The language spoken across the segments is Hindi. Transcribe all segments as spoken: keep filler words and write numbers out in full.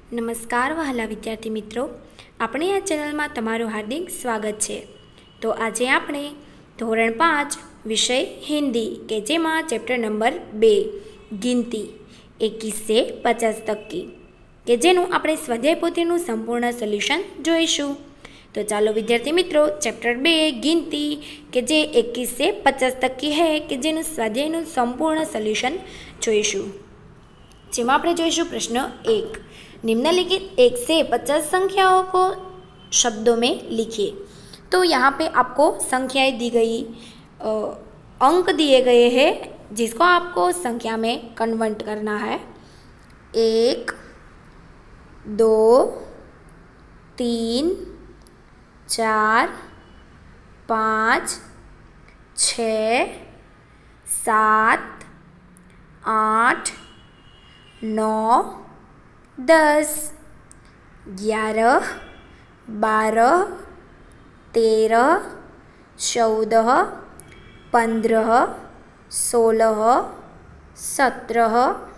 नमस्कार वहाला विद्यार्थी मित्रों, अपने आ चेनल में तमारू हार्दिक स्वागत है। तो आज आपणे धोरण पांच विषय हिंदी के जेमा चेप्टर नंबर बे गिनती इक्कीस से पचास तक की के जेनु आपणे स्वाध्याय पोथीनुं संपूर्ण सोल्यूशन जोईशुं। तो चलो विद्यार्थी मित्रों, चेप्टर बे गिनती के जे इक्कीस से पचास तक की है कि जेनु स्वाध्यायनुं संपूर्ण सोल्यूशन जोईशुं। जेमां आपणे जोईशुं प्रश्न एक, निम्नलिखित एक से पचास संख्याओं को शब्दों में लिखिए। तो यहाँ पे आपको संख्याएं दी गई, आ, अंक दिए गए हैं जिसको आपको संख्या में कन्वर्ट करना है। एक, दो, तीन, चार, पाँच, छः, सात, आठ, नौ, दस, ग्यारह, बारह, तेरह, चौदह, पंद्रह, सोलह, सत्रह,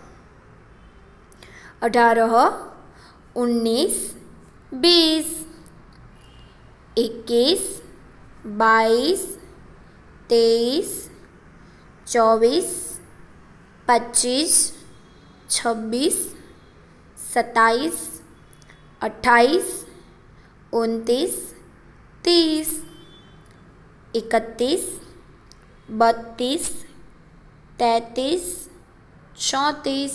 अठारह, उन्नीस, बीस, इक्कीस, बाईस, तेईस, चौबीस, पच्चीस, छब्बीस, सत्ताईस, अट्ठाईस, उनतीस, तीस, इकतीस, बत्तीस, तैंतीस, चौंतीस,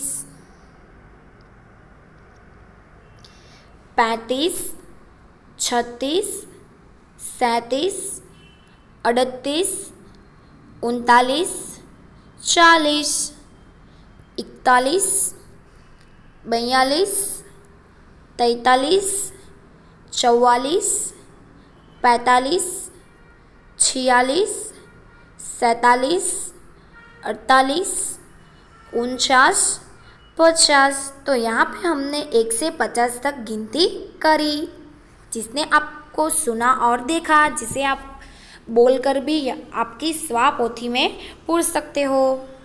पैंतीस, छत्तीस, सैंतीस, अड़तीस, उनतालीस, चालीस, इकतालीस, बयालीस, तैंतालीस, चौवालीस, पैंतालीस, छियालीस, सैंतालीस, अड़तालीस, उनचास, पचास। तो यहाँ पे हमने एक से पचास तक गिनती करी, जिसने आपको सुना और देखा, जिसे आप बोलकर भी आपकी स्वापोथी में पूछ सकते हो।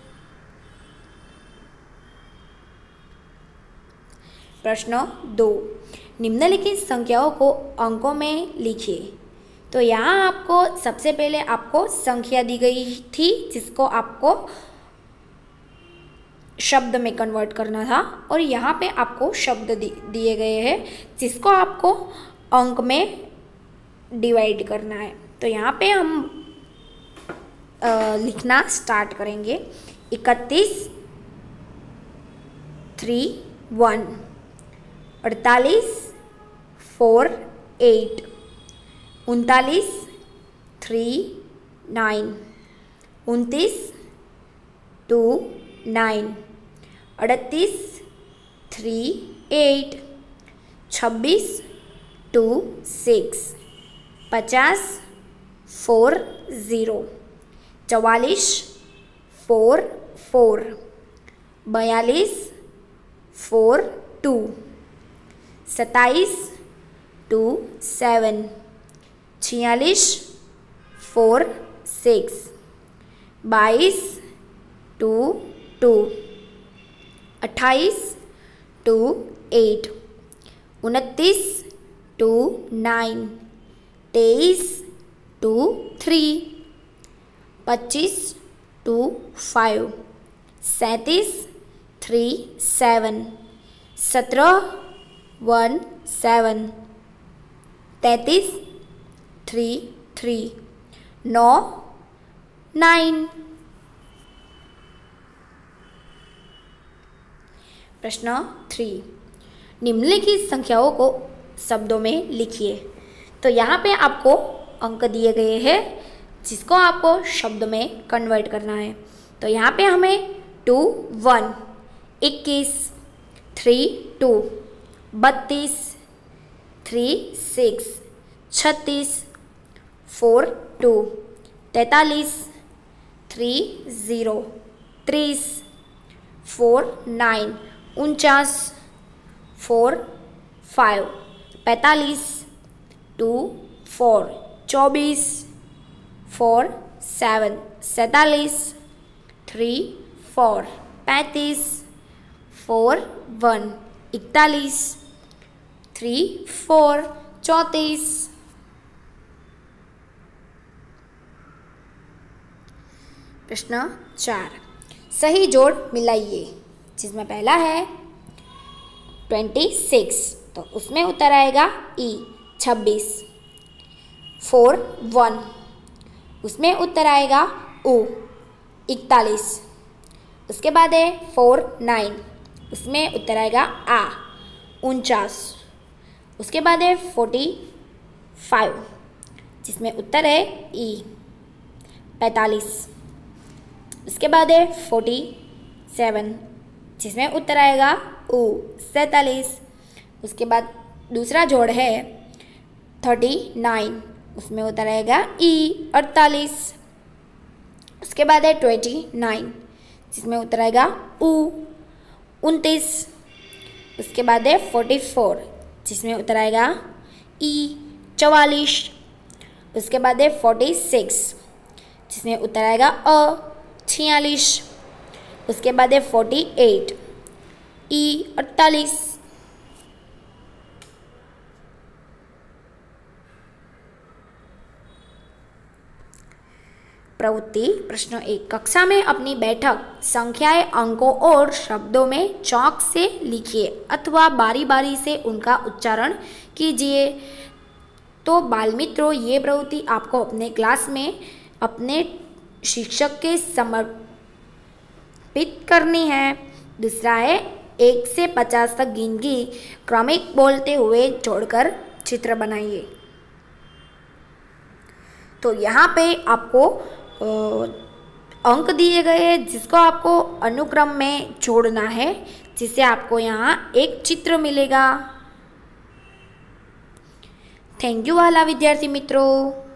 प्रश्न दो, निम्नलिखित संख्याओं को अंकों में लिखिए। तो यहाँ आपको सबसे पहले आपको संख्या दी गई थी जिसको आपको शब्द में कन्वर्ट करना था, और यहाँ पे आपको शब्द दिए गए हैं जिसको आपको अंक में डिवाइड करना है। तो यहाँ पे हम आ, लिखना स्टार्ट करेंगे। इकतीस, थ्री, वन, अड़तालीस, फोर, एट, उनतालीस, थ्री, नाइन, उनतीस, टू, नाइन, अड़तीस, थ्री, एट, छब्बीस, टू, सिक्स, पचास, फोर, ज़ीरो, चवालीस, फोर, फोर, बयालीस, फोर, टू, सत्ताईस, टू, सेवन, छियालीस, फोर, सिक्स, बाईस, टू, टू, अट्ठाईस, टू, एट, उनतीस, टू, नाइन, तेईस, टू, थ्री, पच्चीस, टू, फाइव, सैंतीस, थ्री, सेवन, सत्रह, वन, सेवन, तैंतीस, थ्री, थ्री, नौ, नाइन। प्रश्न थ्री, निम्नलिखित संख्याओं को शब्दों में लिखिए। तो यहाँ पे आपको अंक दिए गए हैं जिसको आपको शब्द में कन्वर्ट करना है। तो यहाँ पे हमें टू, वन, इक्कीस, थ्री, टू, बत्तीस, थ्री, सिक्स, छत्तीस, फोर, टू, तैंतालीस, थ्री, ज़ीरो, तीस, फोर, नाइन, उनचास, फोर, फाइव, पैंतालीस, टू, फोर, चौबीस, फोर, सेवन, सैंतालीस, थ्री, फोर, पैंतीस, फोर, वन, इकतालीस, थ्री फोर चौंतीस। प्रश्न चार, सही जोड़ मिलाइए, जिसमें पहला है ट्वेंटी सिक्स, तो उसमें उत्तर आएगा ई छब्बीस। फोर वन, उसमें उत्तर आएगा उ इकतालीस। उसके बाद है फोर नाइन, उसमें उत्तर आएगा आ उनचास। उसके बाद है फोर्टी फाइव, जिसमें उत्तर है ई पैंतालीस। उसके बाद है फोर्टी सेवन, जिसमें उत्तर आएगा उ सैंतालीस। उसके बाद दूसरा जोड़ है थर्टी नाइन, उसमें उत्तर आएगा ई अड़तालीस। उसके बाद है ट्वेंटी नाइन, जिसमें उत्तर आएगा उ उनतीस। उसके बाद है फोर्टी फोर, जिसमें उत्तर आएगा ई चवालीस। उसके बाद है फोर्टी सिक्स, जिसमें उत्तर आएगा अ छियालीस। उसके बाद है फोर्टी एट, ई अड़तालीस। प्रवृत्ति प्रश्न एक, कक्षा में अपनी बैठक संख्याएं अंकों और शब्दों में चौक से लिखिए अथवा बारी बारी से उनका उच्चारण कीजिए। तो बाल मित्रों, ये प्रवृत्ति आपको अपने क्लास में अपने शिक्षक के समर्पित करनी है। दूसरा है एक से पचास तक गिनती क्रमिक बोलते हुए जोड़कर चित्र बनाइए। तो यहाँ पे आपको अंक दिए गए हैं, जिसको आपको अनुक्रम में जोड़ना है, जिससे आपको यहाँ एक चित्र मिलेगा। थैंक यू वाला विद्यार्थी मित्रों।